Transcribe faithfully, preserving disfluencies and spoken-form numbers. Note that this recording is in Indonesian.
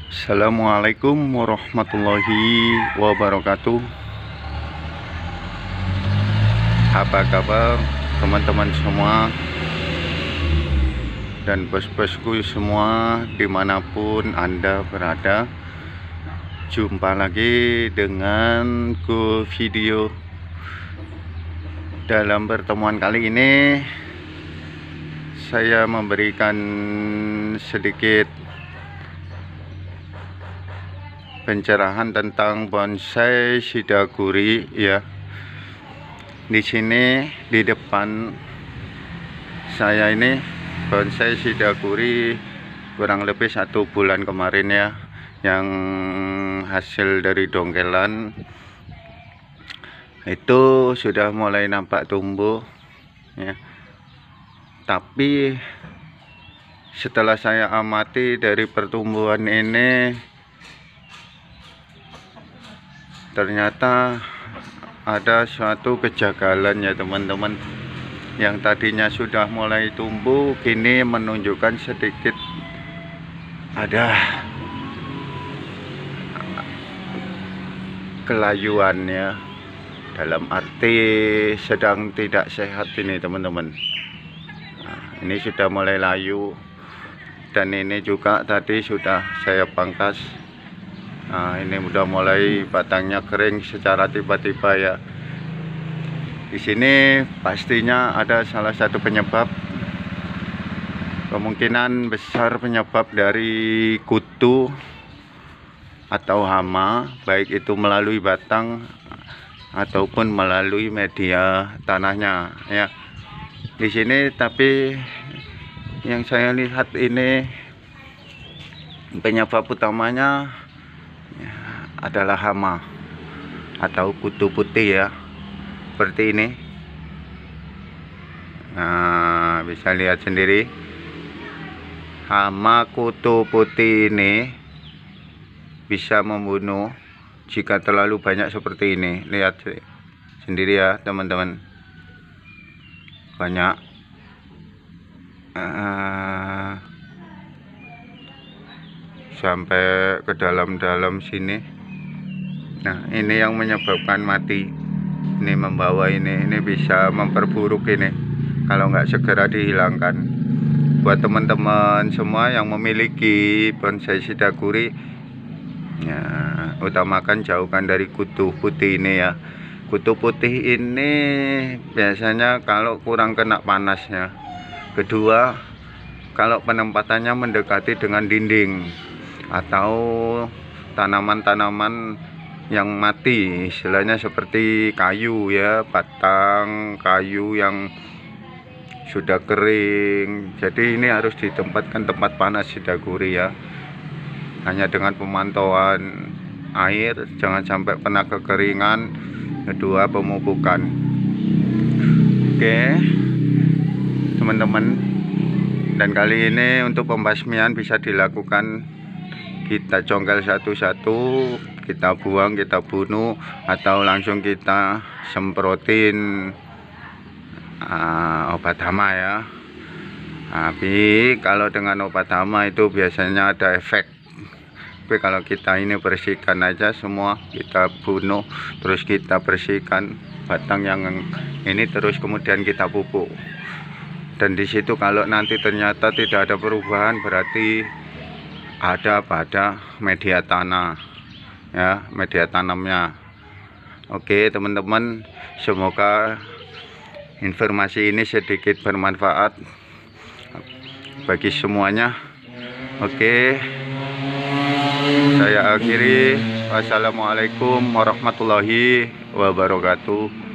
Assalamualaikum warahmatullahi wabarakatuh. Apa kabar teman-teman semua dan bos-bosku semua dimanapun Anda berada? Jumpa lagi dengan ku video. Dalam pertemuan kali ini saya memberikan sedikit pencerahan tentang bonsai shidaguri ya. Di sini di depan saya ini bonsai shidaguri kurang lebih satu bulan kemarin ya, yang hasil dari dongkelan itu sudah mulai nampak tumbuh ya. Tapi setelah saya amati dari pertumbuhan ini, ternyata ada suatu kejanggalan ya teman-teman. Yang tadinya sudah mulai tumbuh kini menunjukkan sedikit ada kelayuan ya, dalam arti sedang tidak sehat ini teman-teman. Nah, ini sudah mulai layu, dan ini juga tadi sudah saya pangkas. Nah, ini udah mulai batangnya kering secara tiba-tiba ya. Di sini pastinya ada salah satu penyebab, kemungkinan besar penyebab dari kutu atau hama, baik itu melalui batang ataupun melalui media tanahnya ya. Di sini tapi yang saya lihat ini penyebab utamanya adalah hama atau kutu putih ya, seperti ini. Nah, bisa lihat sendiri, hama kutu putih ini bisa membunuh jika terlalu banyak seperti ini. Lihat sendiri ya teman-teman, banyak uh, sampai ke dalam-dalam sini. Nah, ini yang menyebabkan mati. Ini membawa ini, ini bisa memperburuk ini kalau nggak segera dihilangkan. Buat teman-teman semua yang memiliki bonsai shidaguri ya, utamakan jauhkan dari kutu putih ini ya. Kutu putih ini biasanya kalau kurang kena panasnya. Kedua, kalau penempatannya mendekati dengan dinding atau tanaman-tanaman yang mati, istilahnya seperti kayu ya, batang kayu yang sudah kering. Jadi ini harus ditempatkan tempat panas shidaguri ya, hanya dengan pemantauan air, jangan sampai kena kekeringan. Kedua, pemupukan. Oke teman-teman, dan kali ini untuk pembasmian bisa dilakukan, kita congkel satu-satu, kita buang, kita bunuh, atau langsung kita semprotin uh, obat hama ya. Tapi kalau dengan obat hama itu biasanya ada efek. Tapi kalau kita ini bersihkan aja semua, kita bunuh, terus kita bersihkan batang yang ini, terus kemudian kita pupuk. Dan di situ kalau nanti ternyata tidak ada perubahan, berarti ada pada media tanah ya, media tanamnya. Oke teman-teman, semoga informasi ini sedikit bermanfaat bagi semuanya. Oke, saya akhiri. Wassalamualaikum warahmatullahi wabarakatuh.